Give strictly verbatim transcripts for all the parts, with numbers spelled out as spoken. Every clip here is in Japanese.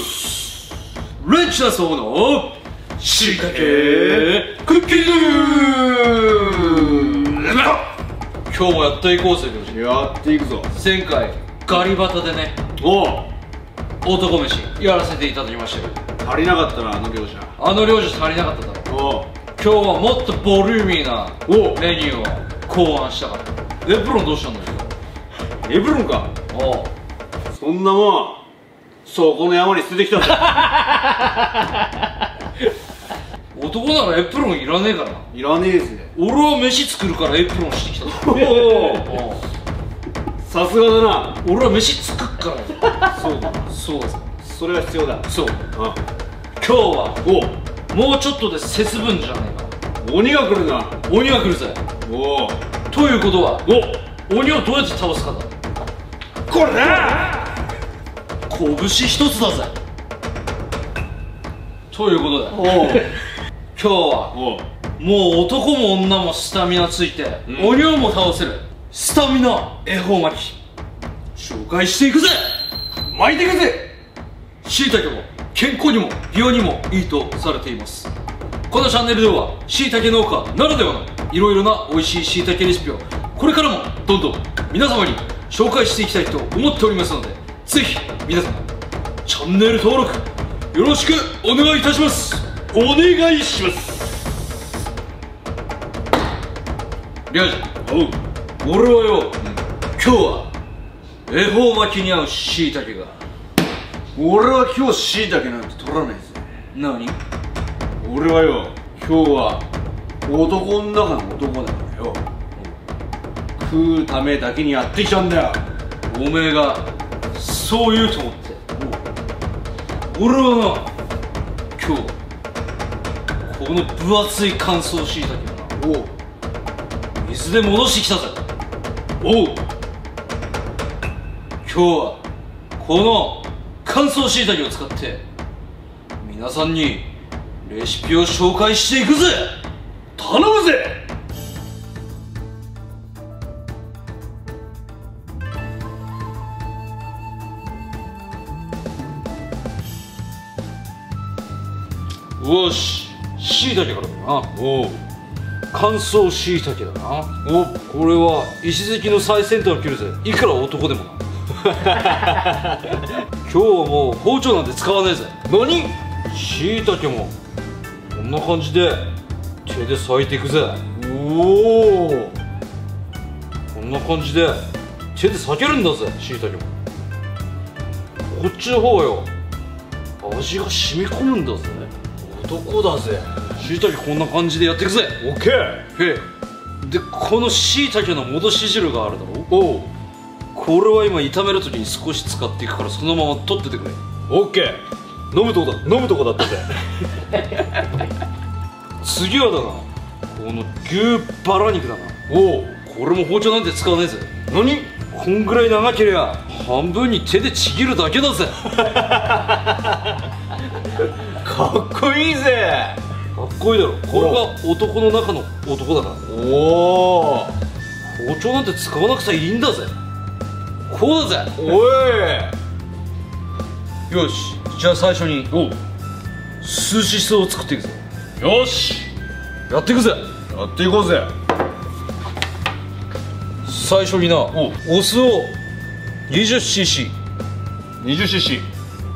スレンチナソウのしいたけクッキング。今日もやっていこうぜ。 やっていくぞ。 前回ガリバタでね、 おお、 男飯やらせていただきましたけど、 足りなかったな、あの業者。 あの量じゃ足りなかっただろ。 おお、 今日はもっとボリューミーなおメニューを考案したから。エプロンどうしたんだよ。 エプロンか。 おう、 そんなもんそこの山に捨ててきたんだ。 男ならエプロンいらねえからな。 いらねえぜ。 俺は飯作るからエプロンしてきたぞ。 おお、さすがだな。 俺は飯作っからそうだな。 そうだぞ。 それは必要だ。 そう、 あ、 今日はおもうちょっとで節分じゃねえお、鬼が来るな。 か。鬼が来るぜ。 おお、 ということはお鬼をどうやって倒すかだ。 これだ。 拳一つだぜ。ということでおお、 今日はおお、 もう男も女もスタミナついて、 うん、 鬼をも倒せるスタミナ恵方巻き紹介していくぜ。 巻いていくぜ。 しいたけも健康にも美容にもいいとされています。このチャンネルではしいたけ農家ならではのいろいろな美味しいしいたけレシピをこれからもどんどん皆様に紹介していきたいと思っておりますので、ぜひ皆様チャンネル登録よろしくお願いいたします。 お願いします。 りょうじ、 おう、 俺はよ、うん、今日は恵方巻きに合うしいたけが。 俺は今日しいたけなんて取らないぜ。 何？ 俺はよ、今日は男の中の男だからよ、食うためだけにやってきたんだよ。 おめえがそう言うと思って、俺はな、今日この分厚い乾燥しいたけをな、おう、水で戻してきたぜ。おう、今日はこの乾燥しいたけを使って皆さんにレシピを紹介していくぜ。 頼むぜ。 よし、しいたけからだな。おう、乾燥しいたけだな。お、これは石突きの最先端を切るぜ。いくら男でもな。今日はもう包丁なんて使わねえぜ。 何？ しいたけもこんな感じで手で裂いていくぜ。 おお、 こんな感じで手で裂けるんだぜ、しいたけも。こっちの方はよ、味が染み込むんだぜ。 男だぜ。 しいたけこんな感じでやっていくぜ。 オッケー。 へえ。で、このしいたけの戻し汁があるだろ。 おう、 これは今炒めるときに少し使っていくから、そのまま取っててくれ。 オッケー。飲むとこだ、飲むとこだったぜ。 次はだな、この牛バラ肉だな。 おお、 これも包丁なんて使わねえぜ。 何？ こんぐらい長けりゃ半分に手でちぎるだけだぜ。 かっこいいぜ。 かっこいいだろ。これが男の中の男だから。 おお、 包丁なんて使わなくていいんだぜ。こうだぜ。 おい、 よし、じゃあ最初におう、 寿司酢を作っていくぜ。 よし、 やっていくぜ。 やっていこうぜ。 最初にな、 おお酢を にじゅっシーシー、 にじゅっシーシー、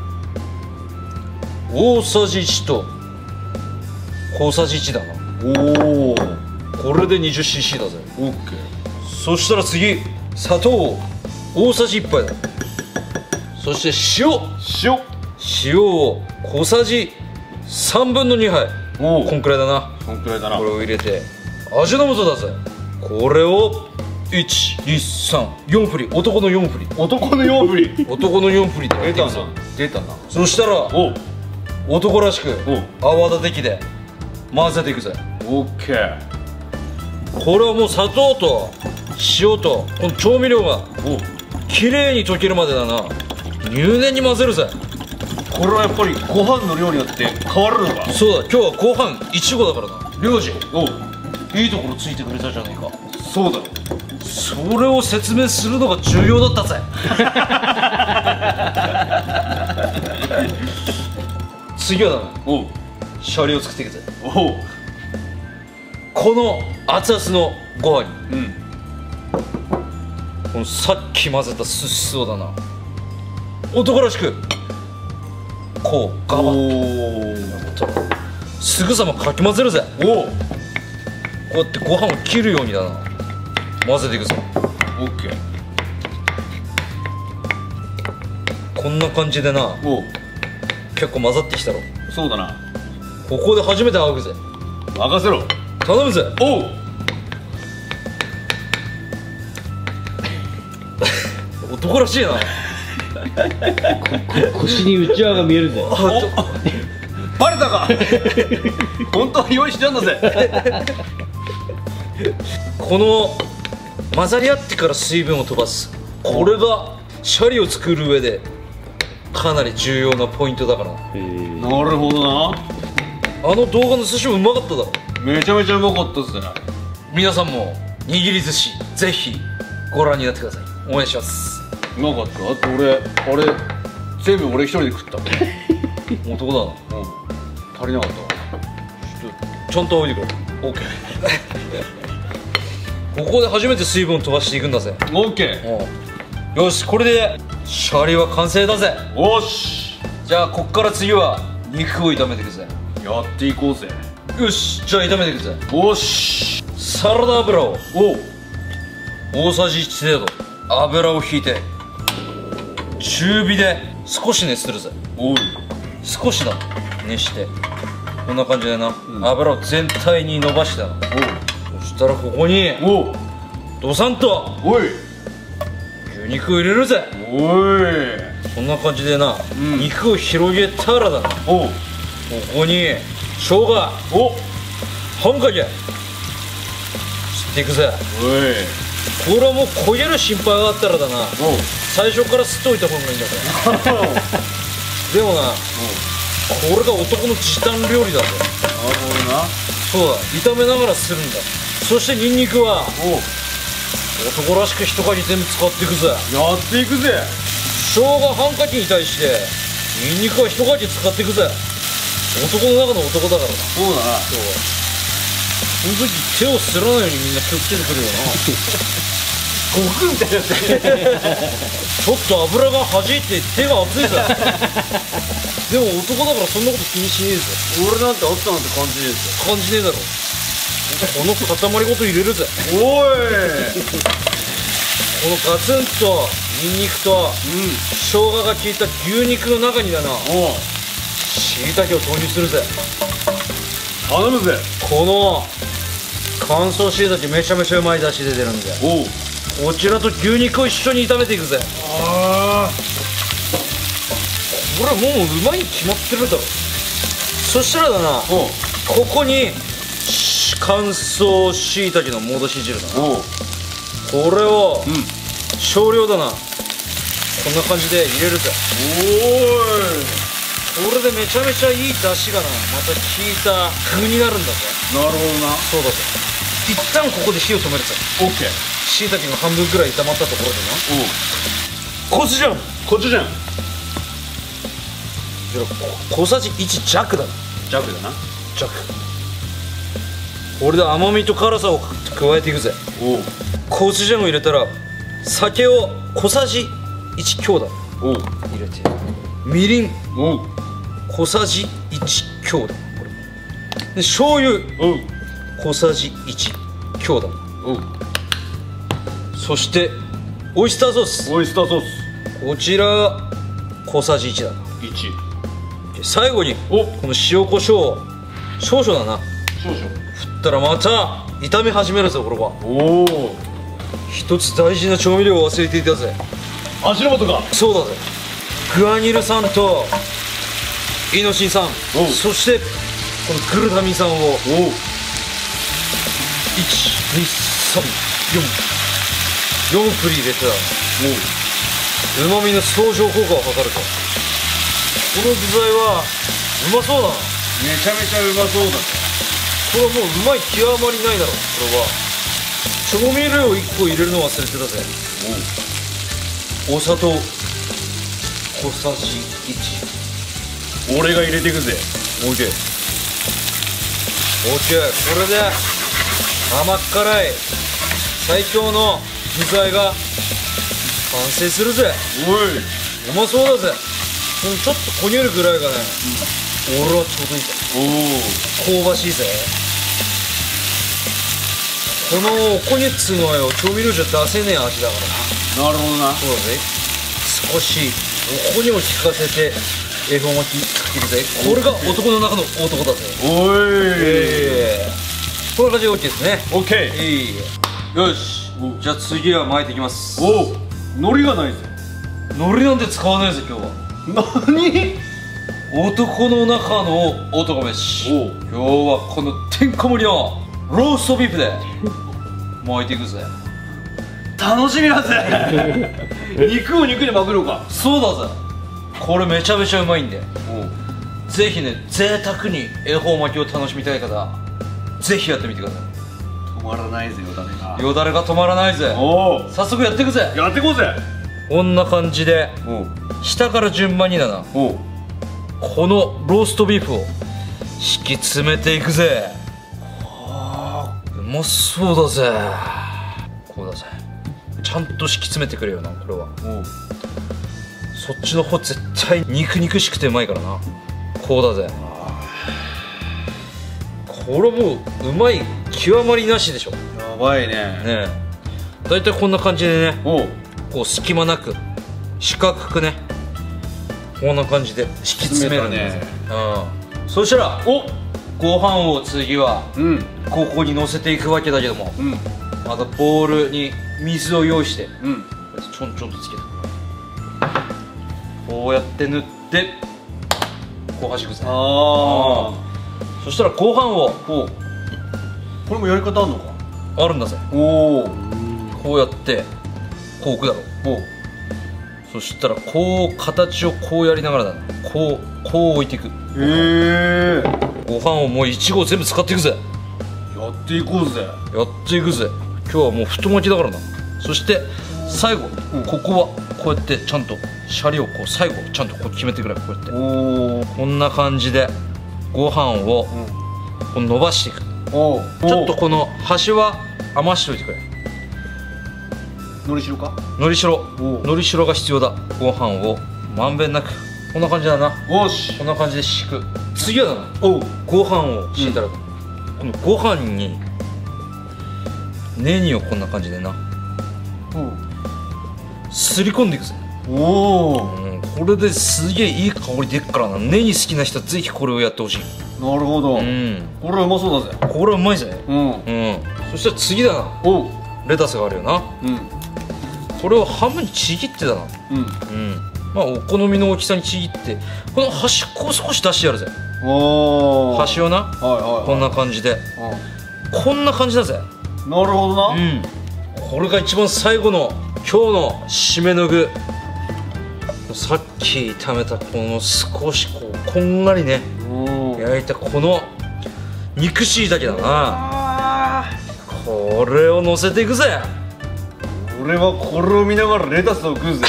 大さじいちと小さじいちだな。 おお、 これで にじゅっシーシー だぜ。 オッケー。 そしたら次、砂糖を大さじいっぱいだ。そして塩塩、 塩を小さじさんぶんのにはい。 おお、 こんくらいだな。 こんくらいだな。 これを入れて味の素だぜ。これをいちにさんよん振り、男のよん振り、 男のよん振り。 男のよん振りでやっ出たなていくぞ。、 出たな。 そしたらおう、 男らしくおう、 泡立て器で混ぜていくぜ。 オッケー。 これはもう砂糖と塩とこの調味料がおう、 きれいに溶けるまでだな、入念に混ぜるぜ。 これはやっぱりご飯の量によって変わるのか。 そうだ、今日はご飯いちごだからな。領事、 おう、 いいところついてくれたじゃねえか。 そうだろ。 それを説明するのが重要だったぜ。 次はだな、 おうシャリを作っていくぜ。 おうこの熱々のご飯にうんこのさっき混ぜたすしそうだな、男らしくこうガバッとすぐさまかき混ぜるぜ。 おおこうやってご飯を切るようにだな混ぜていくぞ。 オッケーこんな感じでな、 おう結構混ざってきたろ。 そうだな、 ここで初めて仰ぐぜ。 任せろ。 頼むぜ。 おう男らしいな。 腰にうちわが見えるぜ。 あちょバレたか本当は用意しちゃうんだぜ。 この混ざり合ってから水分を飛ばす、これがシャリを作る上でかなり重要なポイントだからな。 なるほどな。 あの動画の寿司もうまかっただろ。 めちゃめちゃうまかったっすね。 皆さんも握り寿司ぜひご覧になってください。応援します。 うまかった。だって俺あれ全部俺一人で食ったもん。 男だな。 うん、足りなかったわ。 ちゃんと置いてくれ。オッケー。ここで初めて水分を飛ばしていくんだぜ。 オッケー。 うん、よし、これでシャリは完成だぜ。 おし、 じゃあこっから次は肉を炒めていくぜ。 やっていこうぜ。 よし、じゃあ炒めていくぜ。 おし、 サラダ油をおう大さじいち程度油を引いて中火で少し熱するぜ。 おう少しだ熱してこんな感じでな、 ん油を全体に伸ばしてな。そしたらここにおうドサンとおい牛肉を入れるぜ。 おいこんな感じでな、 ん肉を広げたらだな、こおうこに生姜お半かけ吸っていくぜ。 おいこれはもう焦げる心配があったらだな、 おう最初から吸っておいた方がいいんだからでもな、これが男の時短料理だぜ。 なるほどな。 そうだ、炒めながらするんだ。そしてニンニクはおう男らしく一かけ全部使っていくぜ。 やっていくぜ。 生姜半かけに対してニンニクは一かけ使っていくぜ。男の中の男だからな。 そうだな。 そうその時手をすらないようにみんな気をつけてくるよな悟空みたいになってちょっと油が弾いて手が熱いぜでも男だからそんなこと気にしねえぜ。 俺なんてあったなんて感じねえぜ。 感じねえだろ。この塊ごと入れるぜ。 おいこのガツンとニンニクとうん生姜が効いた牛肉の中にだな、 おうしいたけを投入するぜ。 頼むぜ。 この乾燥しいたけめちゃめちゃうまい出汁出てるんで、 おうこちらと牛肉を一緒に炒めていくぜ。 あこれはもううまいに決まってるだろ。そしたらだな、 あおうここにし乾燥しいたけの戻し汁だな、 おうこれをうん少量だな、こんな感じで入れるぜ。これでめちゃめちゃいい出汁がなまた効いた具になるんだぜ。 おいなるほどな。 そうだぜ。一旦ここで火を止めるぜ。 オッケー。 しいたけが半分くらい炒まったところでおうな、コチュジャンこっちじゃん。 小さじいち弱だな、 弱だな。 弱。これで甘みと辛さを加えていくぜ。 おうコチュジャンを入れたら酒を小さじいち強だおう入れて、みりんおう小さじいち強だこれで、醤油おう小さじいち強だ。 おうそしてオイスターソース、 オイスターソーこちら小さじいちだ。 スいち。 最後におこの塩コショウを少々だな少々。 振ったらまた炒め始めるぜ。これはおお一つ大事な調味料を忘れていたぜ。 味の素か。 そうだぜ。グアニル酸とイノシン酸、 おうそしてこのグルタミン酸をおういちにさんよんよん振り入れたらうまみの相乗効果を図ると。この具材はうまそうだな。 めちゃめちゃうまそうだね。 これはもううまい極まりないだろ。これは調味料をいっこ入れるの忘れてたぜ。お砂糖小さじいち、 俺が入れていくぜ。オッケーオッケー。これで甘辛い最強の具材が完成するぜ。 おい、 うまそうだぜ。このちょっとこにゅるぐらいがね、俺はちょうどいいぜ。 おお、 香ばしいぜ。このおこにゅっつうのはよ、調味料じゃ出せねえ味だからな。 なるほどな。 そうだぜ。少しおこにも効かせて恵方巻き作っていくぜ。これが男の中の男だぜ。 おい、 えー、こんな感じで OK ですね。 オッケー。 いいよし、じゃあ次は巻いていきます。 おお、海苔がないぜ。 海苔なんて使わないぜ今日は。 何？ 男の中の男飯。 おう、 今日はこのてんこ盛りのローストビーフで巻いていくぜ。 楽しみだぜ。肉を肉で巻くのか。 そうだぜ。これめちゃめちゃうまいんで、 おう、 ぜひね、贅沢に恵方巻きを楽しみたい方、ぜひやってみてくださ止まらないぜよだれが。 い。よだれが止まらないぜ。 おお、 早速やっていくぜ。 やってこうぜ。 こんな感じでおう下から順番にだな、 おう、 このローストビーフを敷き詰めていくぜ。うまそうだぜ。こうだぜ。ちゃんと敷き詰めてくれよな。これはおう、 そっちの方絶対肉肉しくてうまいからな。こうだぜ。これもううまい極まりなしでしょ。ねやばいね。 え、だいたいこんな感じでね、 おう、 こう隙間なく四角くね、こんな感じで敷き詰めるんですよ、 詰うん、そしたらお、 ご飯を次はうん、 ここに乗せていくわけだけども、 うん、 またボウルに水を用意してうん、 こうやってちょんちょんとつけて、こうやって塗ってこうはじくぜ。 ああ、 そしたらご飯をおう、これもやり方あんのか。 あるんだぜ。 おお、 こうやってこう置くだろう。 おう、 そしたらこう形をこうやりながらだな、こうこう置いていく。 へえ、 ご飯をもういち合全部使っていくぜ。 やっていこうぜ。 やっていくぜ。今日はもう太巻きだからな。そして最後、 うんここはこうやってちゃんとシャリをこう最後ちゃんとこう決めてくれ。こうやっておお、 こんな感じでご飯をこう伸ばしていく。 おう、 ちょっとこの端は余しといてくれ。 のりしろか。 のりしろおう、 のりしろが必要だ。ご飯をまんべんなくこんな感じだな。 おし、 こんな感じで敷く。次はだな、 おう、 ご飯を敷いたら、このご飯にネギをこんな感じでなすり込んでいくぜ。 おお、 うん、これですげえいい香り出っからな。ネギ好きな人はぜひこれをやってほしい。 なるほど。 うんこれうまそうだぜ。 これはうまいぜ。 うん、 うんそしたら次だな、 おう、 レタスがあるよな。 うん、 これを半分にちぎってだな。 うん、 うんまあお好みの大きさにちぎって、この端っこを少し出してやるぜ。 おお、 端をな、 はいはいはい、 こんな感じで、 うこんな感じだぜ。 ん、なるほどな。 うんこれが一番最後の今日の締めの具。さっき炒めたこの少しこうこんがりねおお、 焼いたこの肉しいたけだな。 あこれを乗せていくぜ。 ー、俺はこれを見ながらレタスを食うぜ。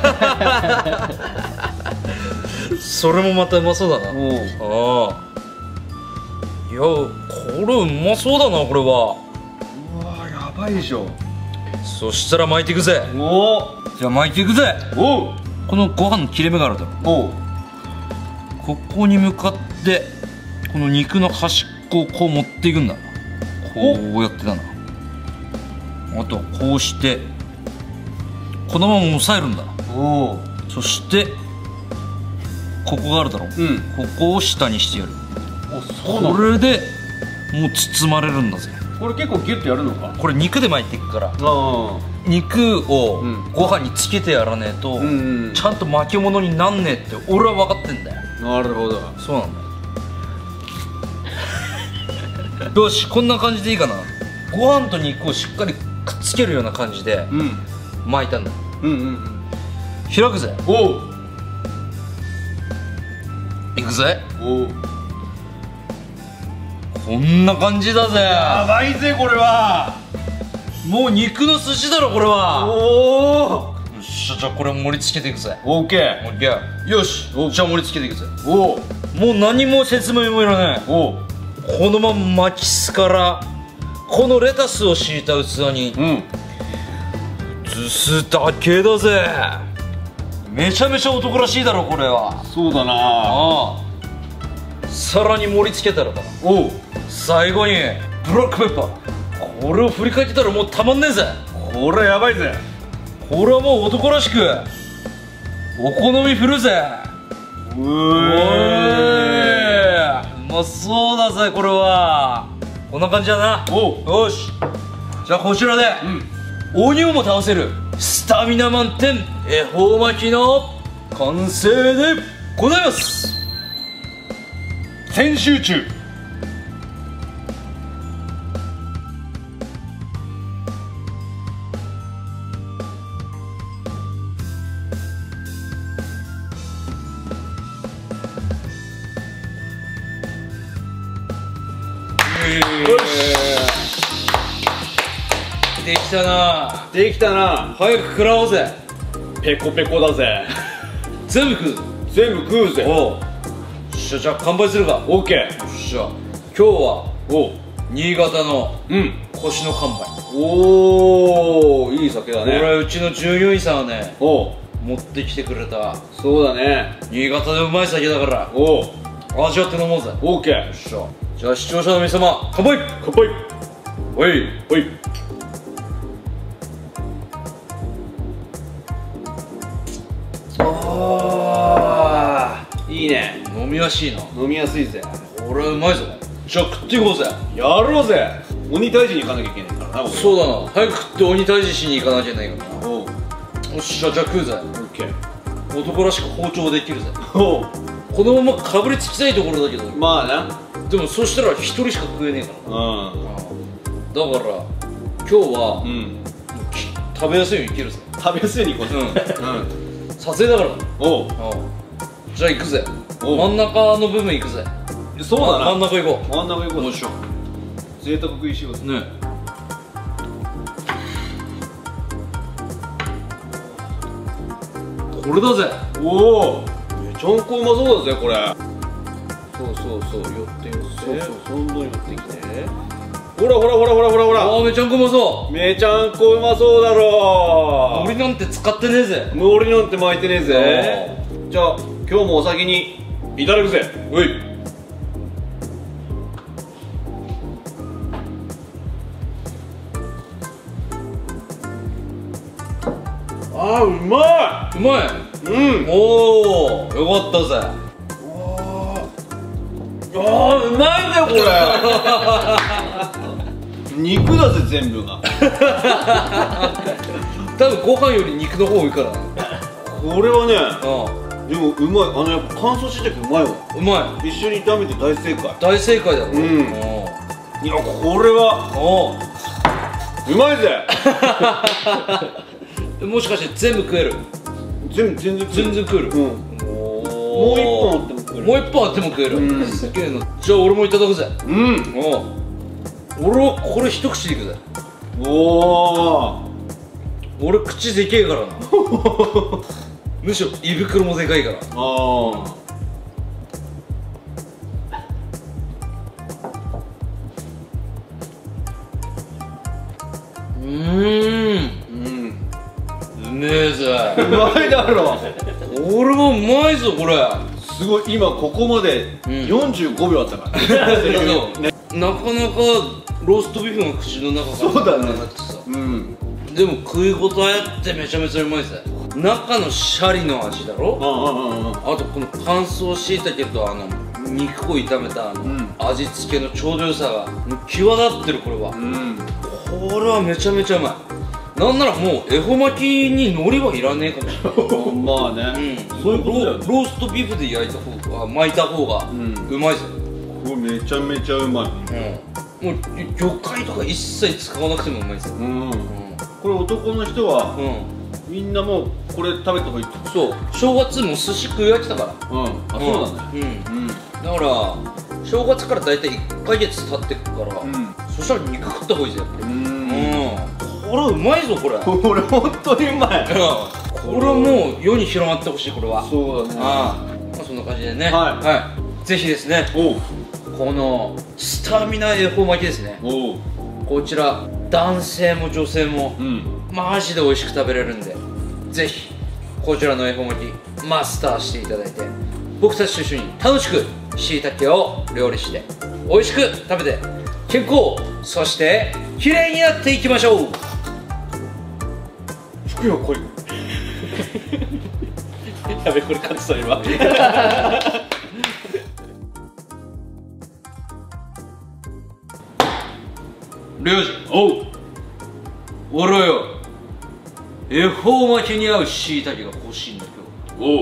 それもまたうまそうだな。 おう、 ああいやこれうまそうだなこれは。 うわ、やばいでしょ。 そしたら巻いていくぜ。 おお、 じゃあ巻いていくぜ。 おう、 このご飯の切れ目があるだろ。 おう、 ここに向かってこの肉の端っこをこう持っていくんだ。こうやってだな。あとはこうしてこのまま押さえるんだ。 おう、 そしてここがあるだろ、 うん、 ここを下にしてやる。 お、そうなの。 これでもう包まれるんだぜ。 これ結構ギュッとやるのか。 これ肉で巻いていくから、 あ肉をうんご飯につけてやらねえと、 あ、うん、うん、 ちゃんと巻き物になんねえって俺は分かってんだよ。 なるほど。 そうなんだよ。よしこんな感じでいいかな。ご飯と肉をしっかりくっつけるような感じでうん、 巻いたんだ。 うん、うん、うん。 開くぜ。 おう、 いくぜ。 おう、 こんな感じだぜ。 やばいぜこれは。 もう肉の寿司だろこれは。 おお、 よししゃ、じゃあこれ盛り付けていくぜ。 オッケー。 オッケー。よし、じゃあ盛り付けていくぜ。 おうもう何も説明もいらない。 おう。 このまま巻きすからこのレタスを敷いた器にうん移すだけだぜ。めちゃめちゃ男らしいだろこれは。 そうだな。 ああ、さらに盛り付けたらだな、 おう最後にブラックペッパー、これを振りかけたらもうたまんねえぜ。 これやばいぜ。 これはもう男らしくお好み振るぜ。 うおーいうまそうだぜこれは。こんな感じだな。 おうよし、じゃあこちらで、 うん鬼をも倒せるスタミナ満点恵方巻きの完成でございます。 全集中。 よし、できたな。 できたな。 早く食らおうぜ。 ペコペコだぜ。 全部食うぞ。 全部食うぜ。 おう、よっしゃ、じゃあ乾杯するか。よオッケっしゃ、今日はー。おう新潟のうん腰の乾杯。 おお、いい酒だこれね。 はうちの従業員さんがねおう持ってきてくれたそうだね。 新潟でうまい酒だからおう味わって飲もうぜ。よオッケー。 っしゃ、じゃあ視聴者の皆様乾杯。 乾杯。 おい、 おい。 あいいね。 ー、飲みやすいな。 飲みやすいぜ。 これはうまいぞ。じゃあ食っていこうぜ。 やろうぜ。鬼退治に行かなきゃいけないからな。俺そうだな、早く食って鬼退治しに行かなきゃいけないからな。 おうよっしゃ、じゃあ食うぜ。 オッケー。 男らしく包丁できるぜ。 おうこのままかぶりつきたいところだけど、 まあな。 でもそしたら一人しか食えねえからな。 うだから今日は、 んうんき食べやすいようにいけるぜ。 食べやすいようにこううんうん撮影だからな。 おうじゃあ行くぜ。 おう真ん中の部分行くぜ。 そうだま真んな。 中行こ真ん中行こう。 う。よいしょ。 贅沢食いしようぜ。 ねこれだぜ。 おお、めちゃんこうまそうだぜこれ。 そうそうそう、寄って寄って。 そうそう、どんどん寄ってきて。ほらほらほらほらほらほら。 ああ、めちゃんこうまそめちゃんこうまそうだう。 ろ海苔なんて使ってねえぜ。 う。海苔なんて巻いてねえぜ。じゃあ今日もお先にいただくぜ。 おい。 あーうまうまい。 い。うん。 おお、よかったぜ。 あーうまいねこれ。肉だぜ全部が。 多分ご飯より肉の方多いからな。 これはね、 うでもうまい。あのやっぱ乾燥しいたけうまいわ。 ん、うまい。 一緒に炒めて大正解。 大正解だろ。 うんいやこれはおううまいぜ。 おう、もしかして全部食える？ 全部全然全然食える。 うん。 おもう一本あっても食える。 もう一本あっても食える。 うんすげえな。じゃあ俺もいただくぜ。 うん。 おう、俺はこれ一口でいくぜ。 おお。 俺口でけえからな。むしろ胃袋もでかいから。 ああ。 うーん、 うん。 うめえぜ。 うまいだろ。 俺もうまいぞこれ。 すごい今ここまでうんよんじゅうごびょうあったから。ねなかなかローストビーフが口の中からそうだねなってさ、 うん。 でも食い応えあってめちゃめちゃうまいぜ。中のシャリの味だろ、 ああああ。 あとこの乾燥しいたけとあの肉を炒めたあの、 うん味付けのちょうど良さが際立ってる。これは、 うん。 これはめちゃめちゃうまい。なんならもう恵方巻きに海苔はいらねえかもしれない。 まあね。そういうことだよね。 ロローストビーフで焼いた方が巻いた方がうんうまいぜ。 これめちゃめちゃうまい。 うん、もう魚介とか一切使わなくてもうまいぜ。 うん。 うこれ男の人はん、うん、 みんなもうこれ食べた方がいいって。 そう、正月も寿司食い飽きたから。 うん。あ、そうだね。 うん、 うん。 だから正月から大体いっかげつ経ってくから、 うんそしたら肉食った方がいいぜやっぱり。 ううん、 ん。 これうまいぞこれ。うん、 これ本当にうまい。 ここれはもう世に広まってほしい。これはそうだね。 ああ、まあ、そんな感じでね、 はいはい、ぜひですね、 おうこのスタミナ恵方巻きですね、 おう、 こちら男性も女性もうん、 マジで美味しく食べれるんで、ぜひこちらの恵方巻きマスターしていただいて、僕たちと一緒に楽しくしいたけを料理して美味しく食べて健康、そして綺麗になっていきましょう。 服よ来い。 やべ、これカットされるわ。りょうじ、 おう、 俺はよ、恵方巻きに合うしいたけが欲しいんだけおう、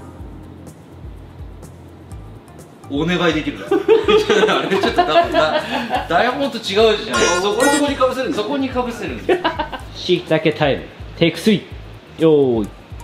ど、お願いできるか。あれちょっとだだ台本と違うじゃん。 そこそこにかぶせるんそこにかぶせるんだよ。 しいたけタイムテイクスリー、よーい。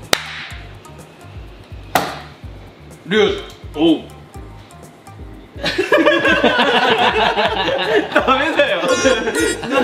りょうじ、 おう。ダメだよ。な